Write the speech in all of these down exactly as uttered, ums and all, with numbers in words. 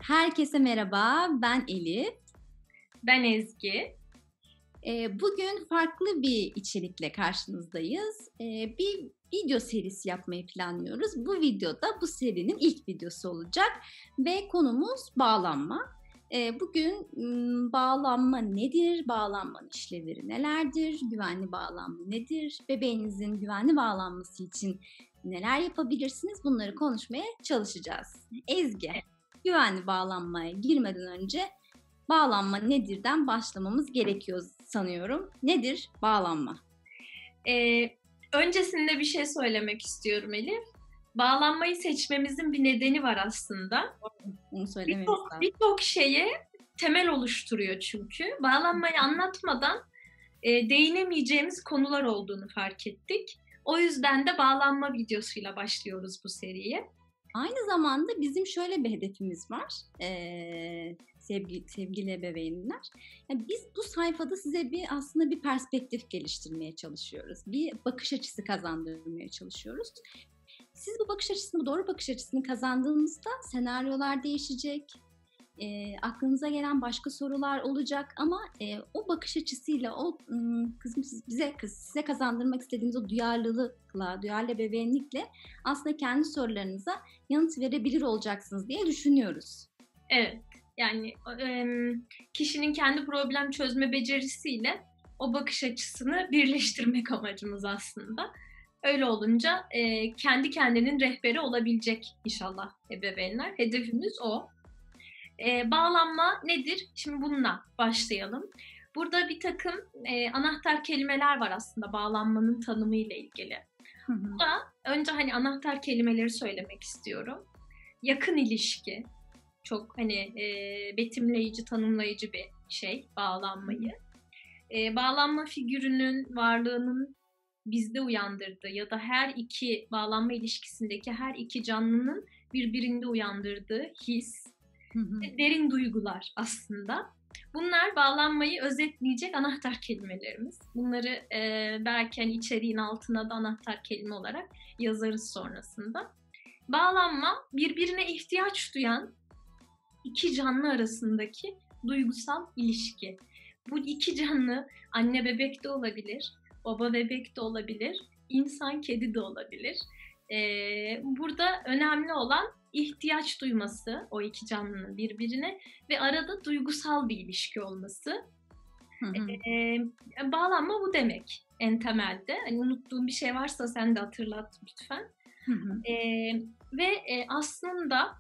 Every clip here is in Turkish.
Herkese merhaba, ben Elif. Ben Ezgi. Ee, bugün farklı bir içerikle karşınızdayız. Ee, bir video serisi yapmayı planlıyoruz. Bu videoda bu serinin ilk videosu olacak ve konumuz bağlanma. Ee, bugün m, bağlanma nedir, bağlanmanın işlevleri nelerdir, güvenli bağlanma nedir, bebeğinizin güvenli bağlanması için neler yapabilirsiniz, bunları konuşmaya çalışacağız. Ezgi, güvenli bağlanmaya girmeden önce bağlanma nedirden başlamamız gerekiyor sanıyorum. Nedir bağlanma? Ee, öncesinde bir şey söylemek istiyorum Elif. Bağlanmayı seçmemizin bir nedeni var aslında. Onu söylememiz Birçok, lazım. birçok şeye temel oluşturuyor çünkü. Bağlanmayı anlatmadan e, değinemeyeceğimiz konular olduğunu fark ettik. O yüzden de bağlanma videosuyla başlıyoruz bu seriye. Aynı zamanda bizim şöyle bir hedefimiz var ee, sevgili, sevgili ebeveynler. Yani biz bu sayfada size bir aslında bir perspektif geliştirmeye çalışıyoruz. Bir bakış açısı kazandırmaya çalışıyoruz. Siz bu bakış açısını, bu doğru bakış açısını kazandığınızda senaryolar değişecek. E, aklınıza gelen başka sorular olacak ama e, o bakış açısıyla o kızım siz bize size kazandırmak istediğiniz o duyarlılıkla, duyarlı ebeveynlikle aslında kendi sorularınıza yanıt verebilir olacaksınız diye düşünüyoruz. Evet, yani e, kişinin kendi problem çözme becerisiyle o bakış açısını birleştirmek amacımız aslında. Öyle olunca e, kendi kendinin rehberi olabilecek inşallah ebeveynler. Hedefimiz o. E, bağlanma nedir? Şimdi bununla başlayalım. Burada bir takım e, anahtar kelimeler var aslında bağlanmanın tanımı ile ilgili. Hı hı. Burada önce hani anahtar kelimeleri söylemek istiyorum. Yakın ilişki, çok hani e, betimleyici, tanımlayıcı bir şey bağlanmayı. E, bağlanma figürünün varlığının bizde uyandırdığı ya da her iki bağlanma ilişkisindeki her iki canlının birbirinde uyandırdığı his, Hı hı. derin duygular aslında. Bunlar bağlanmayı özetleyecek anahtar kelimelerimiz. Bunları e, belki hani içeriğin altına da anahtar kelime olarak yazarız sonrasında. Bağlanma birbirine ihtiyaç duyan iki canlı arasındaki duygusal ilişki. Bu iki canlı anne bebek de olabilir, baba bebek de olabilir, insan kedi de olabilir. Ee, burada önemli olan ihtiyaç duyması o iki canlının birbirine ve arada duygusal bir ilişki olması. Hı hı. Ee, bağlanma bu demek en temelde. Hani unuttuğum bir şey varsa sen de hatırlat lütfen. Hı hı. Ee, ve e, aslında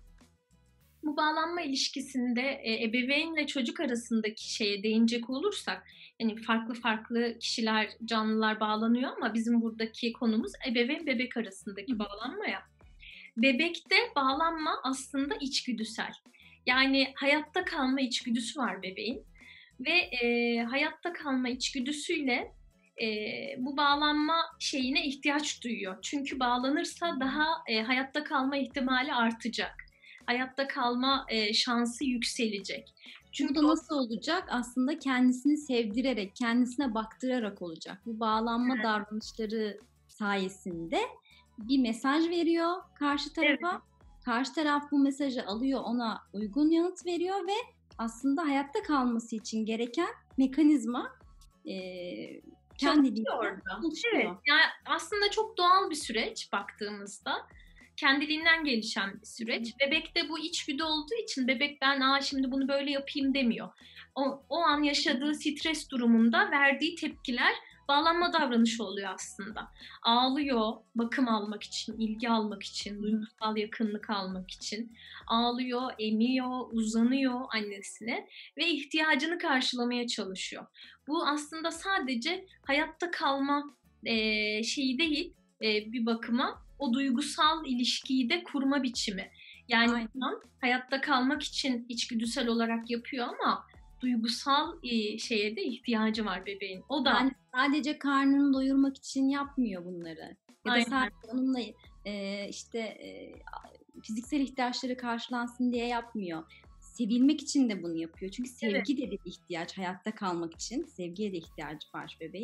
bu bağlanma ilişkisinde e, ebeveynle çocuk arasındaki şeye değinecek olursak, yani farklı farklı kişiler, canlılar bağlanıyor ama bizim buradaki konumuz ebeveyn bebek arasındaki bağlanma ya. Bebekte bağlanma aslında içgüdüsel. Yani hayatta kalma içgüdüsü var bebeğin ve e, hayatta kalma içgüdüsüyle e, bu bağlanma şeyine ihtiyaç duyuyor. Çünkü bağlanırsa daha e, hayatta kalma ihtimali artacak. Hayatta kalma e, şansı yükselecek. Çünkü bu da nasıl olacak? Aslında kendisini sevdirerek, kendisine baktırarak olacak. Bu bağlanma evet. davranışları sayesinde bir mesaj veriyor karşı tarafa. Evet. Karşı taraf bu mesajı alıyor, ona uygun yanıt veriyor ve aslında hayatta kalması için gereken mekanizma e, kendiliğinden oluşuyor. Evet, yani aslında çok doğal bir süreç baktığımızda. Kendiliğinden gelişen bir süreç. Bebekte bu içgüdü olduğu için bebek ben Aa, şimdi bunu böyle yapayım demiyor. O, o an yaşadığı stres durumunda verdiği tepkiler bağlanma davranışı oluyor aslında. Ağlıyor bakım almak için, ilgi almak için, duygusal yakınlık almak için. Ağlıyor, emiyor, uzanıyor annesine ve ihtiyacını karşılamaya çalışıyor. Bu aslında sadece hayatta kalma e, şeyi değil, e, bir bakıma o duygusal ilişkiyi de kurma biçimi. Yani tamam, hayatta kalmak için içgüdüsel olarak yapıyor ama duygusal e, şeye de ihtiyacı var bebeğin. O da yani sadece karnını doyurmak için yapmıyor bunları. Ya da sadece onunla e, işte e, fiziksel ihtiyaçları karşılansın diye yapmıyor. Sevilmek için de bunu yapıyor. Çünkü sevgi evet. de bir ihtiyaç hayatta kalmak için. Sevgiye de ihtiyacı var bebeğin.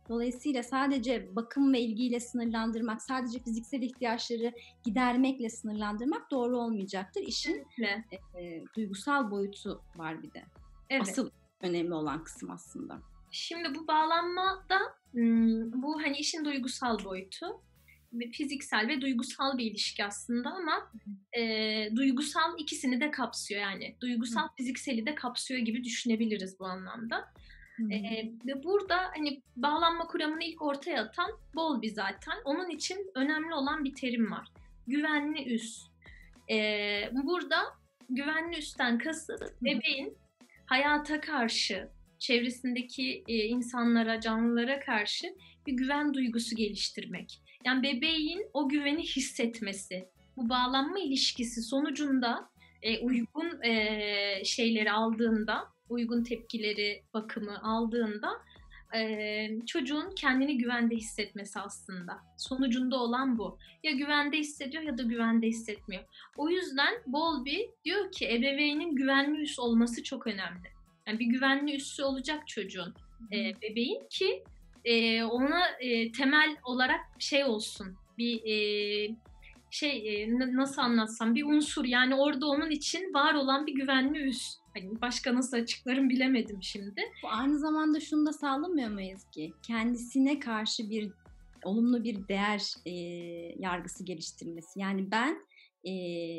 Dolayısıyla sadece bakım ve ilgiyle sınırlandırmak, sadece fiziksel ihtiyaçları gidermekle sınırlandırmak doğru olmayacaktır. İşin Kesinlikle. e, duygusal boyutu var bir de. Evet. Asıl önemli olan kısım aslında. Şimdi bu bağlanmada bu hani işin duygusal boyutu, fiziksel ve duygusal bir ilişki aslında ama e, duygusal ikisini de kapsıyor yani. Duygusal, Hı. fizikseli de kapsıyor gibi düşünebiliriz bu anlamda. E, ve burada hani bağlanma kuramını ilk ortaya atan Bowlby zaten. Onun için önemli olan bir terim var. Güvenli üs. E, burada güvenli üsten kasıt bebeğin hayata karşı, çevresindeki e, insanlara, canlılara karşı bir güven duygusu geliştirmek. Yani bebeğin o güveni hissetmesi, bu bağlanma ilişkisi sonucunda e, uygun e, şeyleri aldığında, uygun tepkileri, bakımı aldığında e, çocuğun kendini güvende hissetmesi aslında. Sonucunda olan bu. Ya güvende hissediyor ya da güvende hissetmiyor. O yüzden Bowlby diyor ki ebeveynin güvenli üs olması çok önemli. Yani bir güvenli üssü olacak çocuğun, e, bebeğin ki e, ona e, temel olarak şey olsun, bir e, şey e, nasıl anlatsam, bir unsur yani orada onun için var olan bir güvenli üs. Hani başka nasıl açıklarım bilemedim şimdi. Bu aynı zamanda şunu da sağlamıyor mu Ezgi? Kendisine karşı bir olumlu bir değer e, yargısı geliştirmesi. Yani ben e,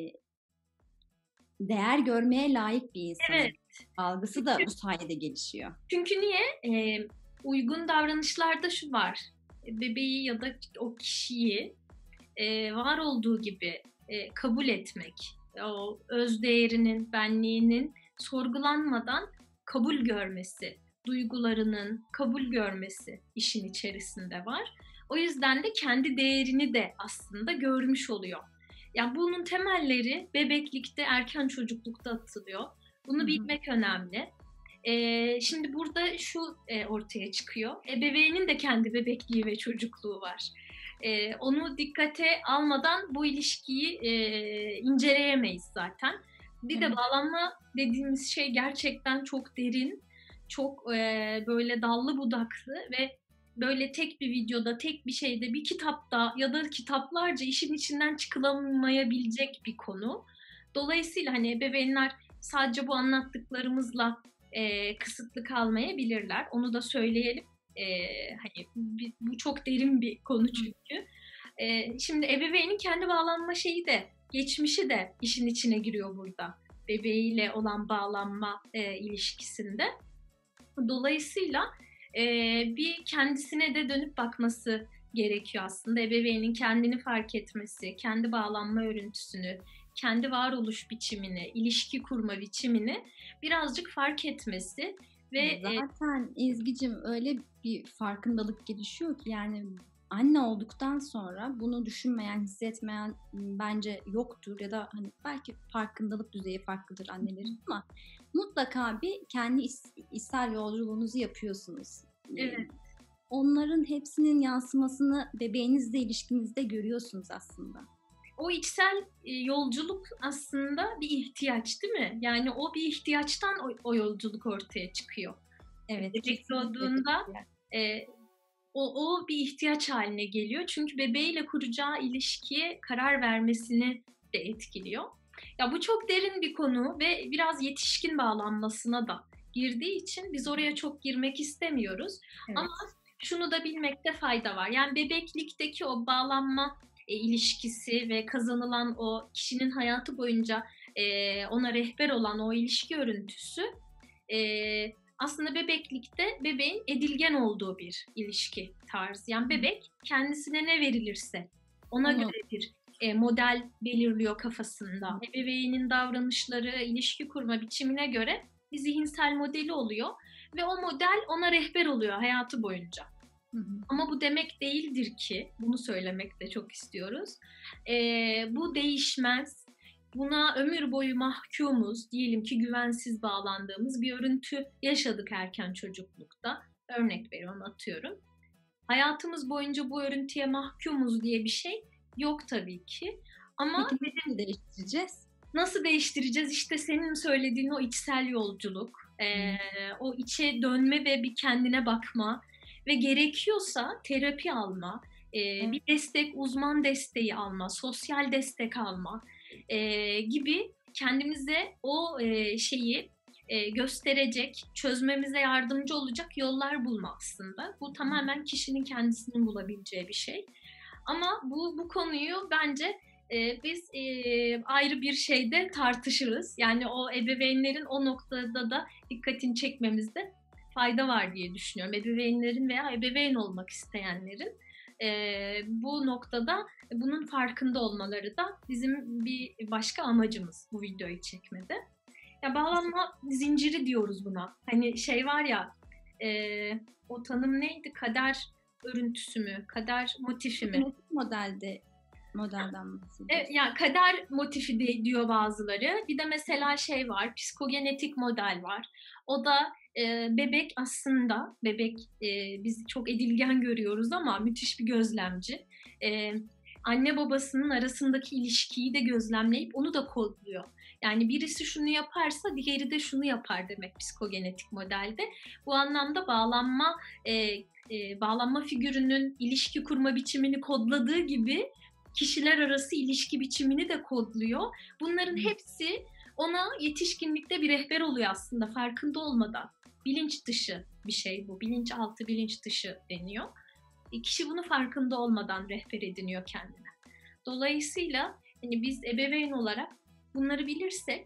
değer görmeye layık bir insanım. Evet. Algısı çünkü, da bu sayede gelişiyor. Çünkü niye? Ee, uygun davranışlarda şu var. Bebeği ya da o kişiyi e, var olduğu gibi e, kabul etmek. O öz değerinin, benliğinin sorgulanmadan kabul görmesi, duygularının kabul görmesi işin içerisinde var. O yüzden de kendi değerini de aslında görmüş oluyor. Yani bunun temelleri bebeklikte, erken çocuklukta atılıyor. Bunu Hı-hı. bilmek önemli. Ee, şimdi burada şu e, ortaya çıkıyor. Ebeveynin de kendi bebekliği ve çocukluğu var. Ee, onu dikkate almadan bu ilişkiyi e, inceleyemeyiz zaten. Bir evet. de bağlanma dediğimiz şey gerçekten çok derin, çok e, böyle dallı budaklı ve böyle tek bir videoda, tek bir şeyde, bir kitapta ya da kitaplarca işin içinden çıkılamayabilecek bir konu. Dolayısıyla hani ebeveynler sadece bu anlattıklarımızla e, kısıtlı kalmayabilirler. Onu da söyleyelim. E, hani bu çok derin bir konu çünkü. E, şimdi ebeveynin kendi bağlanma şeyi de, geçmişi de işin içine giriyor burada. Bebeğiyle olan bağlanma e, ilişkisinde. Dolayısıyla e, bir kendisine de dönüp bakması gerekiyor aslında. Ebeveynin kendini fark etmesi, kendi bağlanma örüntüsünü, kendi varoluş biçimini, ilişki kurma biçimini birazcık fark etmesi ve zaten e, Ezgi'cim öyle bir farkındalık gelişiyor ki yani anne olduktan sonra bunu düşünmeyen, hissetmeyen bence yoktur ya da hani belki farkındalık düzeyi farklıdır annelerin ama mutlaka bir kendi içsel yolculuğunuzu yapıyorsunuz. Evet. Onların hepsinin yansımasını bebeğinizle ilişkinizde görüyorsunuz aslında. O içsel yolculuk aslında bir ihtiyaç değil mi? Yani o bir ihtiyaçtan o, o yolculuk ortaya çıkıyor. Evet. Bebek doğduğunda e, o, o bir ihtiyaç haline geliyor. Çünkü bebeğiyle kuracağı ilişkiye karar vermesini de etkiliyor. Ya bu çok derin bir konu ve biraz yetişkin bağlanmasına da girdiği için biz oraya çok girmek istemiyoruz. Evet. Ama şunu da bilmekte fayda var. Yani bebeklikteki o bağlanma e, ilişkisi ve kazanılan o kişinin hayatı boyunca e, ona rehber olan o ilişki örüntüsü e, aslında bebeklikte bebeğin edilgen olduğu bir ilişki tarzı. Yani bebek kendisine ne verilirse ona Hı. göre bir e, model belirliyor kafasında. Ebeveynin davranışları, ilişki kurma biçimine göre bir zihinsel modeli oluyor ve o model ona rehber oluyor hayatı boyunca. Hı hı. Ama bu demek değildir ki, bunu söylemek de çok istiyoruz. E, bu değişmez. Buna ömür boyu mahkumuz, diyelim ki güvensiz bağlandığımız bir örüntü yaşadık erken çocuklukta. Örnek veriyorum, atıyorum. Hayatımız boyunca bu örüntüye mahkumuz diye bir şey yok tabii ki. Ama peki nasıl değiştireceğiz? Nasıl değiştireceğiz? İşte senin söylediğin o içsel yolculuk, e, o içe dönme ve bir kendine bakma ve gerekiyorsa terapi alma, e, Evet. bir destek, uzman desteği alma, sosyal destek alma e, gibi kendimize o e, şeyi e, gösterecek, çözmemize yardımcı olacak yollar bulma aslında. Bu tamamen kişinin kendisinin bulabileceği bir şey. Ama bu bu konuyu bence e, biz e, ayrı bir şeyde tartışırız. Yani o ebeveynlerin o noktada da dikkatini çekmemizde fayda var diye düşünüyorum. Ebeveynlerin veya ebeveyn olmak isteyenlerin e, bu noktada bunun farkında olmaları da bizim bir başka amacımız bu videoyu çekmede. Ya bağlanma zinciri diyoruz buna. Hani şey var ya, e, o tanım neydi? Kader örüntüsü mü? Kader motifi mi? Modelde modelden bahsediyoruz. Evet, yani kader motifi de, diyor bazıları. Bir de mesela şey var, psikogenetik model var. O da e, bebek aslında, bebek e, biz çok edilgen görüyoruz ama müthiş bir gözlemci. E, anne babasının arasındaki ilişkiyi de gözlemleyip onu da kodluyor. Yani birisi şunu yaparsa diğeri de şunu yapar demek psikogenetik modelde. Bu anlamda bağlanma e, e, bağlanma figürünün ilişki kurma biçimini kodladığı gibi kişiler arası ilişki biçimini de kodluyor. Bunların hepsi ona yetişkinlikte bir rehber oluyor aslında farkında olmadan. Bilinç dışı bir şey bu. Bilinçaltı, bilinç dışı deniyor. E, kişi bunu farkında olmadan rehber ediniyor kendine. Dolayısıyla hani biz ebeveyn olarak bunları bilirsek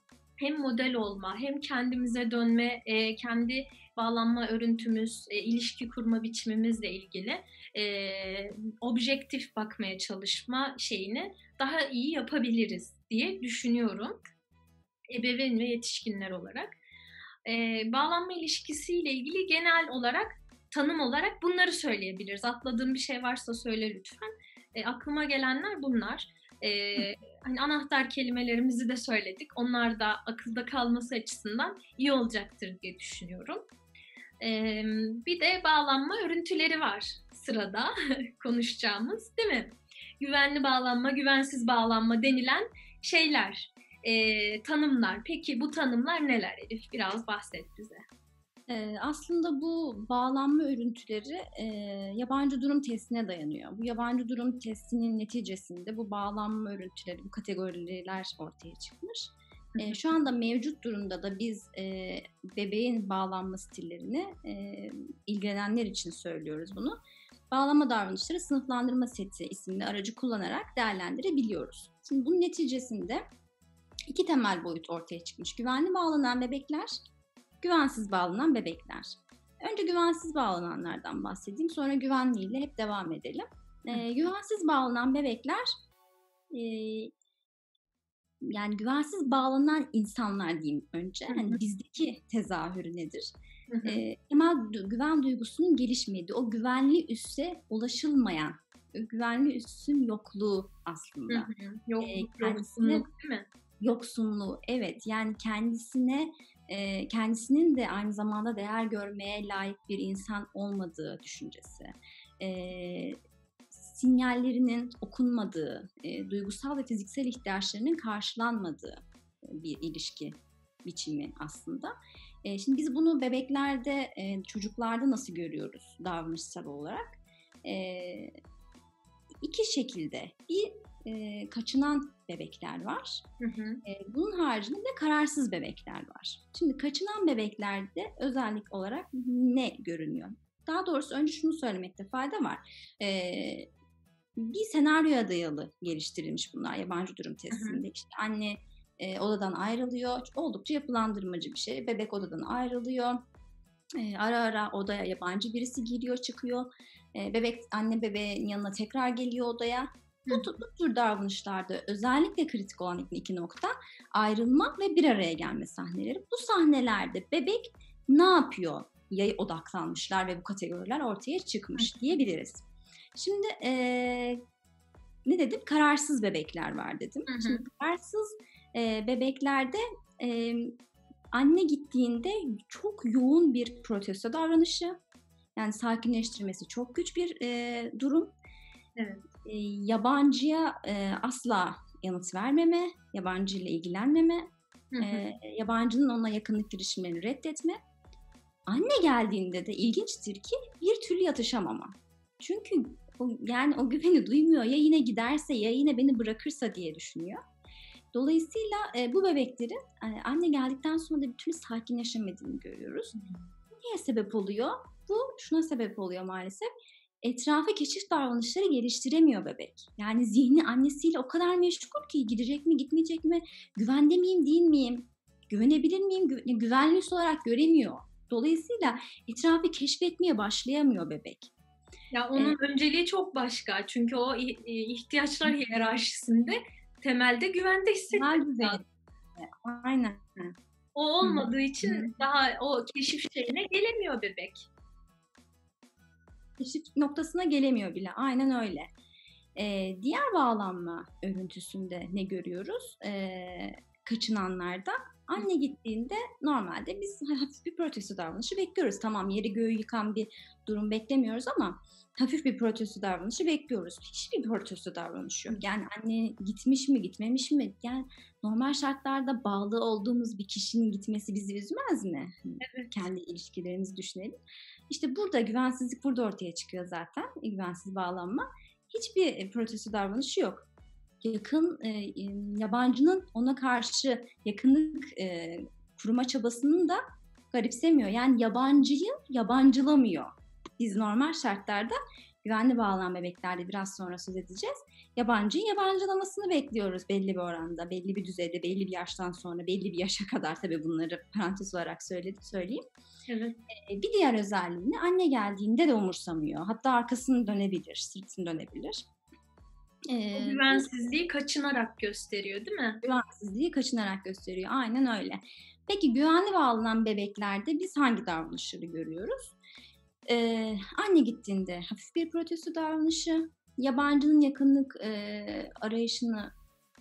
hem model olma, hem kendimize dönme, e, kendi bağlanma örüntümüz, e, ilişki kurma biçimimizle ilgili e, objektif bakmaya çalışma şeyini daha iyi yapabiliriz diye düşünüyorum. Ebeveyn ve yetişkinler olarak. E, bağlanma ilişkisiyle ilgili genel olarak, tanım olarak bunları söyleyebiliriz. Atladığım bir şey varsa söyle lütfen. E, aklıma gelenler bunlar. Ee, hani anahtar kelimelerimizi de söyledik. Onlar da akılda kalması açısından iyi olacaktır diye düşünüyorum. Ee, bir de bağlanma örüntüleri var sırada konuşacağımız, değil mi? Güvenli bağlanma, güvensiz bağlanma denilen şeyler, e, tanımlar. Peki bu tanımlar neler Elif? Biraz bahset bize. Ee, aslında bu bağlanma örüntüleri e, yabancı durum testine dayanıyor. Bu yabancı durum testinin neticesinde bu bağlanma örüntüleri, bu kategoriler ortaya çıkmış. E, şu anda mevcut durumda da biz e, bebeğin bağlanma stillerini e, ilgilenenler için söylüyoruz bunu. Bağlanma davranışları sınıflandırma seti isimli aracı kullanarak değerlendirebiliyoruz. Şimdi bunun neticesinde iki temel boyut ortaya çıkmış. Güvenli bağlanan bebekler, güvensiz bağlanan bebekler. Önce güvensiz bağlananlardan bahsedeyim. Sonra güvenliyle hep devam edelim. Ee, güvensiz bağlanan bebekler e, yani güvensiz bağlanan insanlar diyeyim önce. Hani bizdeki tezahürü nedir? Ee, temel güven duygusunun gelişmediği, o güvenli üsse ulaşılmayan, güvenli üssün yokluğu aslında. Hı hı. Yok, Ee, kendisine, değil mi? Yoksunluğu, evet. Yani kendisine e, kendisinin de aynı zamanda değer görmeye layık bir insan olmadığı düşüncesi, e, sinyallerinin okunmadığı, e, duygusal ve fiziksel ihtiyaçlarının karşılanmadığı bir ilişki biçimi aslında. E, şimdi biz bunu bebeklerde, e, çocuklarda nasıl görüyoruz davranışsal olarak? E, iki şekilde. Bir, e, kaçınan bebekler var. Hı hı. E, bunun haricinde de kararsız bebekler var. Şimdi kaçınan bebeklerde özellik olarak ne görünüyor? Daha doğrusu önce şunu söylemekte fayda var. E, bir senaryoya dayalı geliştirilmiş bunlar yabancı durum testinde. Hı hı. İşte anne e, odadan ayrılıyor. Oldukça yapılandırmacı bir şey. Bebek odadan ayrılıyor. E, ara ara odaya yabancı birisi giriyor, çıkıyor. E, bebek anne bebeğin yanına tekrar geliyor odaya. Bu, bu tür davranışlarda özellikle kritik olan iki nokta ayrılma ve bir araya gelme sahneleri. Bu sahnelerde bebek ne yapıyor? Ya odaklanmışlar ve bu kategoriler ortaya çıkmış diyebiliriz. Şimdi e, ne dedim? Kararsız bebekler var dedim. Hı hı. Şimdi kararsız e, bebeklerde e, anne gittiğinde çok yoğun bir protesto davranışı, yani sakinleştirmesi çok güç bir e, durum. Evet. E, yabancıya e, asla yanıt vermeme, yabancı ile ilgilenmeme, hı hı. E, yabancının onunla yakınlık girişimlerini reddetme Anne geldiğinde de ilginçtir ki bir türlü yatışamama. Çünkü o, yani o güveni duymuyor. Ya yine giderse ya yine beni bırakırsa diye düşünüyor. Dolayısıyla e, bu bebeklerin e, anne geldikten sonra da bir türlü sakinleşemediğini görüyoruz. Bu niye sebep oluyor? Bu şuna sebep oluyor maalesef. Etrafa keşif davranışları geliştiremiyor bebek. Yani zihni annesiyle o kadar meşgul ki gidecek mi gitmeyecek mi, güvende miyim değil miyim, güvenebilir miyim, Gü- güvenli üs olarak göremiyor. Dolayısıyla etrafı keşfetmeye başlayamıyor bebek. Ya onun ee, önceliği çok başka. Çünkü o ihtiyaçlar hiyerarşisinde temelde güvende hissetmek lazım. Aynen. O olmadığı Hı-hı. için Hı-hı. daha o keşif şeyine gelemiyor bebek. Keşif noktasına gelemiyor bile. Aynen öyle. Ee, diğer bağlanma örüntüsünde ne görüyoruz? Ee, kaçınanlarda anne gittiğinde normalde biz hafif bir protesto davranışı bekliyoruz. Tamam, yeri göğü yıkan bir durum beklemiyoruz ama hafif bir protesto davranışı bekliyoruz. Hiçbir protesto davranışı yok. Yani anne gitmiş mi gitmemiş mi? Yani normal şartlarda bağlı olduğumuz bir kişinin gitmesi bizi üzmez mi? Evet. Kendi ilişkilerimizi düşünelim. İşte burada güvensizlik burada ortaya çıkıyor zaten. Güvensiz bağlanma. Hiçbir protesto davranışı yok. Yakın e, yabancının ona karşı yakınlık e, kurma çabasını da garipsemiyor. Yani yabancıyı yabancılamıyor. Biz normal şartlarda güvenli bağlanan bebeklerde biraz sonra söz edeceğiz. Yabancıyı yabancılamasını bekliyoruz belli bir oranda, belli bir düzeyde, belli bir yaştan sonra, belli bir yaşa kadar, tabii bunları parantez olarak söyledim, söyleyeyim. Evet. Ee, bir diğer özelliğini anne geldiğinde de umursamıyor. Hatta arkasını dönebilir, sırtını dönebilir. Ee, o güvensizliği kaçınarak gösteriyor, değil mi? Güvensizliği kaçınarak gösteriyor, aynen öyle. Peki güvenli bağlanan bebeklerde biz hangi davranışları görüyoruz? Ee, anne gittiğinde hafif bir protesto davranışı, yabancının yakınlık e, arayışını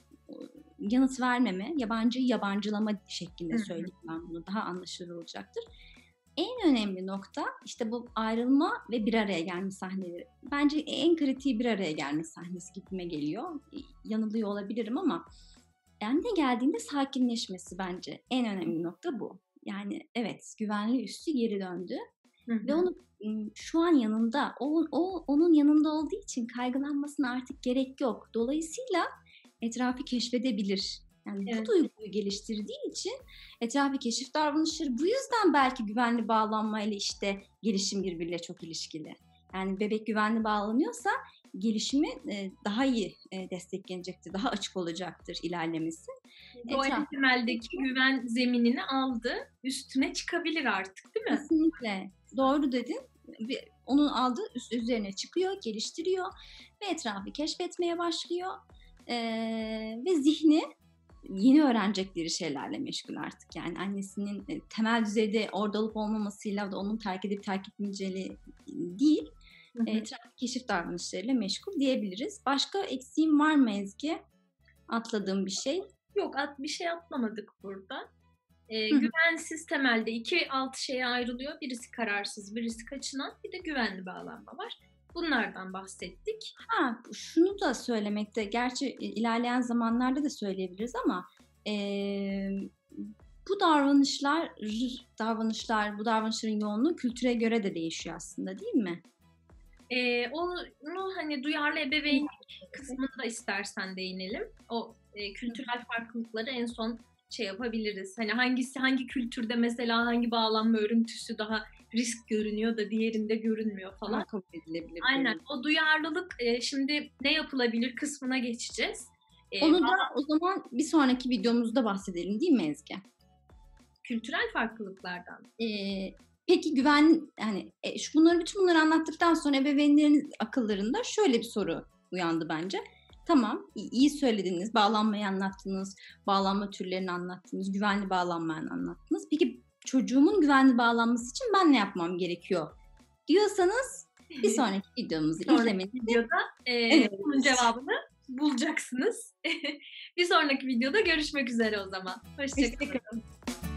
yanıt vermeme, yabancıyı yabancılama şeklinde söyleyeyim ben bunu, daha anlaşılır olacaktır. En önemli nokta işte bu ayrılma ve bir araya gelme sahneleri. Bence en kritiği bir araya gelme sahnesi gibime geliyor. Yanılıyor olabilirim ama anne geldiğinde sakinleşmesi bence en önemli nokta bu. Yani evet, güvenli üssü geri döndü. Hı hı. Ve onu şu an yanında, o, o onun yanında olduğu için kaygılanmasına artık gerek yok. Dolayısıyla etrafı keşfedebilir. Yani evet. Bu duyguyu geliştirdiği için etrafı keşif davranışları, bu yüzden belki güvenli bağlanmayla işte gelişim birbiriyle çok ilişkili. Yani bebek güvenli bağlanıyorsa gelişimi daha iyi desteklenecektir, daha açık olacaktır ilerlemesi. O temeldeki güven zeminini aldı, üstüne çıkabilir artık, değil mi? Kesinlikle. Doğru dedin. Onu aldı, üst üzerine çıkıyor, geliştiriyor ve etrafı keşfetmeye başlıyor. Ee, ve zihni yeni öğrenecekleri şeylerle meşgul artık. Yani annesinin temel düzeyde orada olup olmamasıyla da onun terk edip terk etmeyeceği değil, hı hı. etrafı keşif davranışlarıyla meşgul diyebiliriz. Başka eksiğim var mı Ezgi? Atladığım bir şey? Yok, at, bir şey atlamadık burada. Ee, güvensiz temelde iki alt şeye ayrılıyor. Birisi kararsız, birisi kaçınan, bir de güvenli bağlanma var. Bunlardan bahsettik. Ha, şunu da söylemekte, gerçi ilerleyen zamanlarda da söyleyebiliriz ama e, bu davranışlar, davranışlar, bu davranışların yoğunluğu kültüre göre de değişiyor aslında, değil mi? Ee, onu hani duyarlı ebeveynlik kısmını da istersen değinelim. O e, kültürel farklılıkları en son şey yapabiliriz. Hani hangisi, hangi kültürde mesela hangi bağlanma örüntüsü daha risk görünüyor da diğerinde görünmüyor falan. Kabul edilebilir. Aynen. Görünüyor. O duyarlılık e, şimdi ne yapılabilir kısmına geçeceğiz. E, Onu da o zaman bir sonraki videomuzda bahsedelim, değil mi Ezgi? Kültürel farklılıklardan. E, peki güven, yani e, şu bunları bütün bunları anlattıktan sonra ebeveynlerin akıllarında şöyle bir soru uyandı bence. Tamam, iyi söylediniz, bağlanmayı anlattınız, bağlanma türlerini anlattınız, güvenli bağlanmayı anlattınız. Peki çocuğumun güvenli bağlanması için ben ne yapmam gerekiyor diyorsanız bir sonraki videomuzu izlemenizi. Videoda e, evet. Bunun cevabını bulacaksınız. Bir sonraki videoda görüşmek üzere o zaman. Hoşçakalın. Hoşçakalın.